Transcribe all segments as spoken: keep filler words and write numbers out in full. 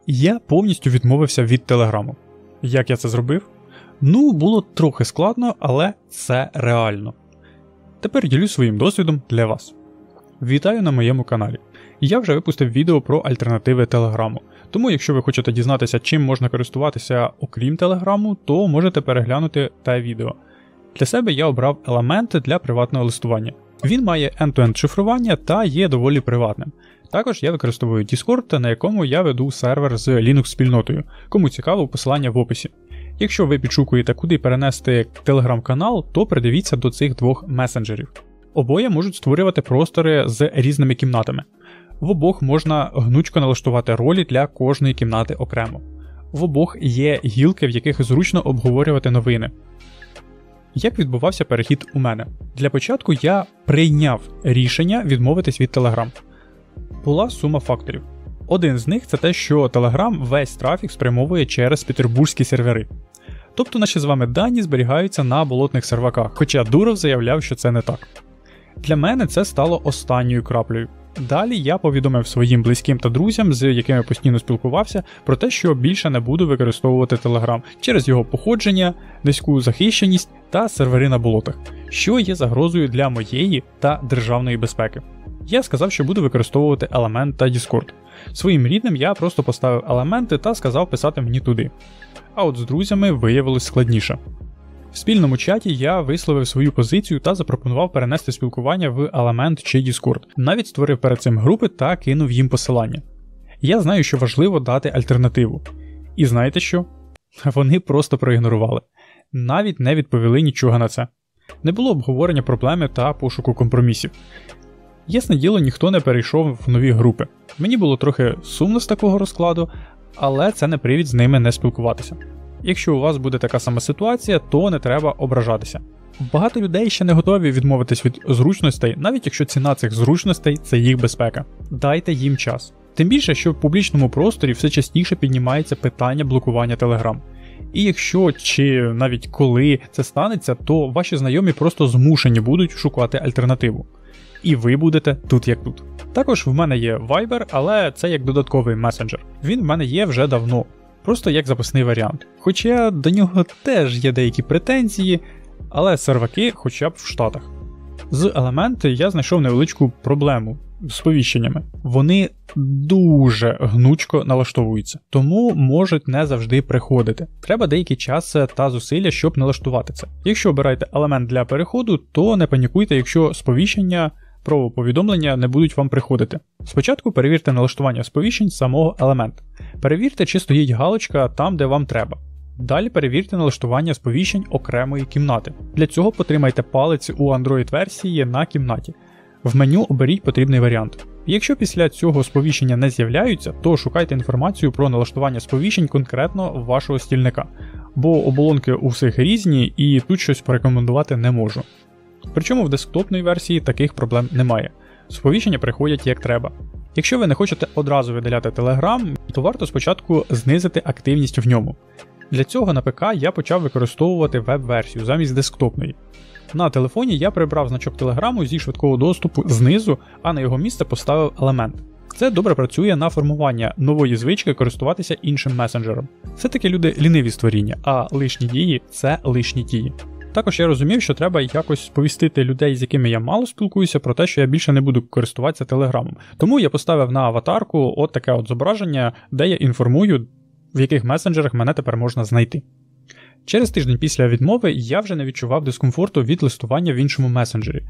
Я повністю відмовився від Телеграму. Як я це зробив? Ну, було трохи складно, але це реально. Тепер ділюсь своїм досвідом для вас. Вітаю на моєму каналі. Я вже випустив відео про альтернативи Телеграму, тому якщо ви хочете дізнатися, чим можна користуватися окрім Телеграму, то можете переглянути те відео. Для себе я обрав елементи для приватного листування. Він має end-to-end шифрування та є доволі приватним. Також я використовую Discord, на якому я веду сервер з Linux-спільнотою. Кому цікаво, посилання в описі. Якщо ви підшукуєте, куди перенести Telegram-канал, то придивіться до цих двох месенджерів. Обоє можуть створювати простори з різними кімнатами. В обох можна гнучко налаштувати ролі для кожної кімнати окремо. В обох є гілки, в яких зручно обговорювати новини. Як відбувався перехід у мене? Для початку я прийняв рішення відмовитись від Telegram. Була сума факторів. Один з них – це те, що Telegram весь трафік спрямовує через петербурзькі сервери. Тобто наші з вами дані зберігаються на болотних серваках, хоча Дуров заявляв, що це не так. Для мене це стало останньою краплею. Далі я повідомив своїм близьким та друзям, з якими постійно спілкувався, про те, що більше не буду використовувати Telegram через його походження, низьку захищеність та сервери на болотах, що є загрозою для моєї та державної безпеки. Я сказав, що буду використовувати Element та Discord. Своїм рідним я просто поставив елементи та сказав писати мені туди. А от з друзями виявилось складніше. В спільному чаті я висловив свою позицію та запропонував перенести спілкування в Element чи Discord. Навіть створив перед цим групи та кинув їм посилання. Я знаю, що важливо дати альтернативу. І знаєте що? Вони просто проігнорували. Навіть не відповіли нічого на це. Не було обговорення проблеми та пошуку компромісів. Ясне діло, ніхто не перейшов в нові групи. Мені було трохи сумно з такого розкладу, але це не привід з ними не спілкуватися. Якщо у вас буде така сама ситуація, то не треба ображатися. Багато людей ще не готові відмовитись від зручностей, навіть якщо ціна цих зручностей – це їх безпека. Дайте їм час. Тим більше, що в публічному просторі все частіше піднімається питання блокування Telegram. І якщо, чи навіть коли це станеться, то ваші знайомі просто змушені будуть шукати альтернативу. І ви будете тут як тут. Також в мене є Viber, але це як додатковий месенджер. Він в мене є вже давно. Просто як запасний варіант. Хоча до нього теж є деякі претензії, але серваки хоча б в Штатах. З елементи я знайшов невеличку проблему з сповіщеннями. Вони дуже гнучко налаштовуються, тому можуть не завжди приходити. Треба деякий час та зусилля, щоб налаштувати це. Якщо обираєте елемент для переходу, то не панікуйте, якщо сповіщення про повідомлення не будуть вам приходити. Спочатку перевірте налаштування сповіщень самого елемента. Перевірте, чи стоїть галочка там, де вам треба. Далі перевірте налаштування сповіщень окремої кімнати. Для цього потримайте палець у Android-версії на кімнаті. В меню оберіть потрібний варіант. Якщо після цього сповіщення не з'являються, то шукайте інформацію про налаштування сповіщень конкретно вашого стільника. Бо оболонки у всіх різні і тут щось порекомендувати не можу. Причому в десктопній версії таких проблем немає. Сповіщення приходять як треба. Якщо ви не хочете одразу видаляти Telegram, то варто спочатку знизити активність в ньому. Для цього на ПК я почав використовувати веб-версію замість десктопної. На телефоні я прибрав значок Telegram зі швидкого доступу знизу, а на його місце поставив елемент. Це добре працює на формування нової звички користуватися іншим месенджером. Все-таки люди ліниві створіння, а лишні дії – це лишні дії. Також я розумів, що треба якось сповістити людей, з якими я мало спілкуюся, про те, що я більше не буду користуватися Телеграмом. Тому я поставив на аватарку от таке от зображення, де я інформую, в яких месенджерах мене тепер можна знайти. Через тиждень після відмови я вже не відчував дискомфорту від листування в іншому месенджері.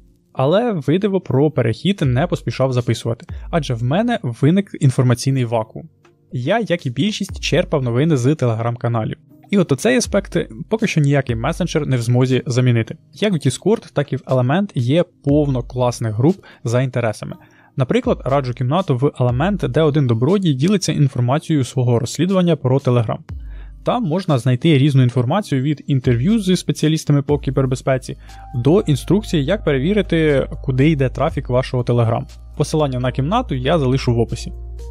Але видиво про перехід не поспішав записувати, адже в мене виник інформаційний вакуум. Я, як і більшість, черпав новини з телеграм-каналів. І от оцей аспект поки що ніякий месенджер не в змозі замінити. Як в Discord, так і в Element є повно класних груп за інтересами. Наприклад, раджу кімнату в Element, де один добродій ділиться інформацією свого розслідування про Telegram. Там можна знайти різну інформацію від інтерв'ю з спеціалістами по кібербезпеці до інструкцій, як перевірити, куди йде трафік вашого Telegram. Посилання на кімнату я залишу в описі.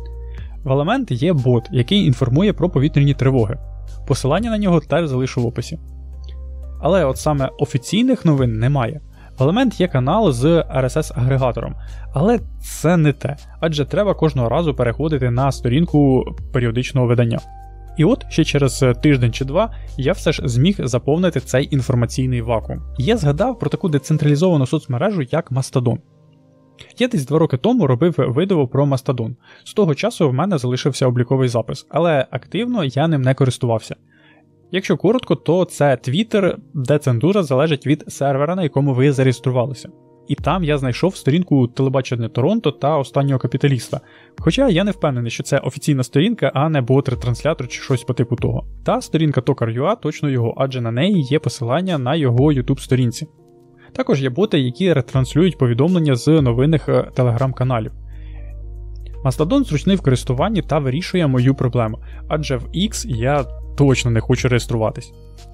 В Element є бот, який інформує про повітряні тривоги. Посилання на нього теж залишу в описі. Але от саме офіційних новин немає. В Element є канал з ар ес ес-агрегатором, але це не те, адже треба кожного разу переходити на сторінку періодичного видання. І от ще через тиждень чи два я все ж зміг заповнити цей інформаційний вакуум. Я згадав про таку децентралізовану соцмережу, як Mastodon. Я десь два роки тому робив відео про Mastodon. З того часу в мене залишився обліковий запис, але активно я ним не користувався. Якщо коротко, то це Twitter, де цензура залежить від сервера, на якому ви зареєструвалися. І там я знайшов сторінку телебачення Торонто та Останнього капіталіста. Хоча я не впевнений, що це офіційна сторінка, а не бот-ретранслятор чи щось по типу того. Та сторінка Токар.ua точно його, адже на неї є посилання на його YouTube-сторінці. Також є боти, які ретранслюють повідомлення з новинних телеграм-каналів. Mastodon зручний в користуванні та вирішує мою проблему, адже в X я точно не хочу реєструватись.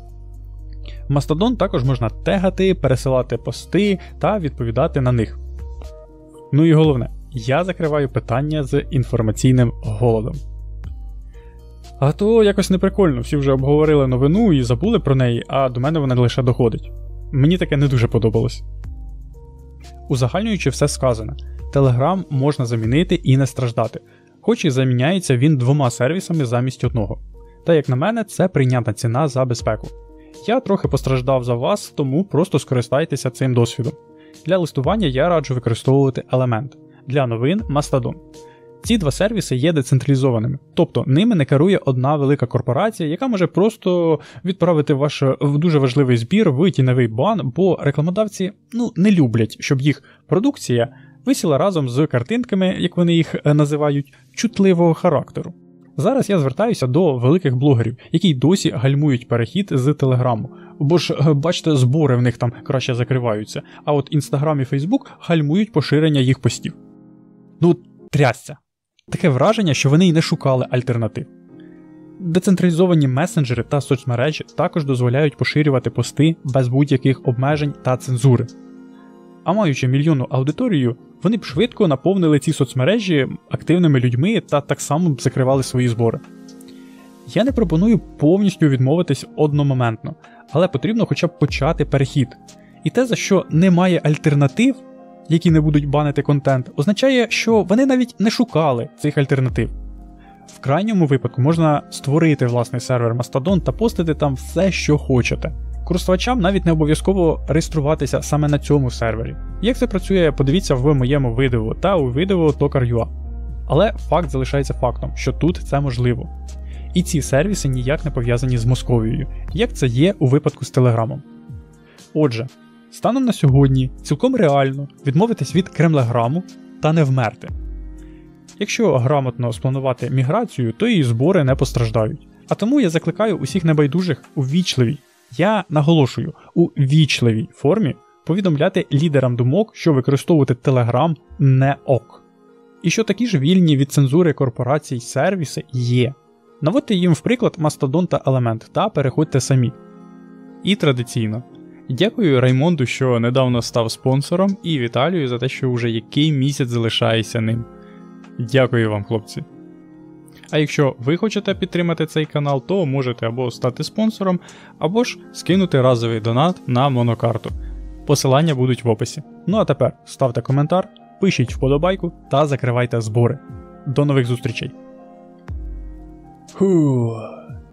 В Mastodon також можна тегати, пересилати пости та відповідати на них. Ну і головне, я закриваю питання з інформаційним голодом. А то якось неприкольно, всі вже обговорили новину і забули про неї, а до мене вона лише доходить. Мені таке не дуже подобалось. Узагальнюючи все сказане, Telegram можна замінити і не страждати, хоч і заміняється він двома сервісами замість одного. Та як на мене, це прийнятна ціна за безпеку. Я трохи постраждав за вас, тому просто скористайтеся цим досвідом. Для листування я раджу використовувати Element, для новин – Mastodon. Ці два сервіси є децентралізованими, тобто ними не керує одна велика корпорація, яка може просто відправити ваш дуже важливий збір в тіньовий бан, бо рекламодавці ну, не люблять, щоб їх продукція висіла разом з картинками, як вони їх називають, чутливого характеру. Зараз я звертаюся до великих блогерів, які досі гальмують перехід з Телеграму, бо ж, бачите, збори в них там краще закриваються, а от Інстаграм і Фейсбук гальмують поширення їх постів. Ну, трясся. Таке враження, що вони й не шукали альтернатив. Децентралізовані месенджери та соцмережі також дозволяють поширювати пости без будь-яких обмежень та цензури. А маючи мільйонну аудиторію, вони б швидко наповнили ці соцмережі активними людьми та так само б закривали свої збори. Я не пропоную повністю відмовитись одномоментно, але потрібно хоча б почати перехід. І те, за що немає альтернатив, які не будуть банити контент, означає, що вони навіть не шукали цих альтернатив. В крайньому випадку можна створити власний сервер Mastodon та постити там все, що хочете. Користувачам навіть не обов'язково реєструватися саме на цьому сервері. Як це працює, подивіться в моєму відео та у відео Токар.ua. Але факт залишається фактом, що тут це можливо. І ці сервіси ніяк не пов'язані з Московією, як це є у випадку з Телеграмом. Отже, станом на сьогодні цілком реально відмовитись від Кремлеграму та не вмерти. Якщо грамотно спланувати міграцію, то і збори не постраждають. А тому я закликаю усіх небайдужих у ввічливій, я наголошую, у ввічливій формі повідомляти лідерам думок, що використовувати Telegram не ок. І що такі ж вільні від цензури корпорацій сервіси є. Наводьте їм в приклад Mastodon та Element та переходьте самі. І традиційно. Дякую Раймонду, що недавно став спонсором, і Віталію за те, що вже який місяць залишається ним. Дякую вам, хлопці. А якщо ви хочете підтримати цей канал, то можете або стати спонсором, або ж скинути разовий донат на монокарту. Посилання будуть в описі. Ну а тепер ставте коментар, пишіть вподобайку та закривайте збори. До нових зустрічей. Фух.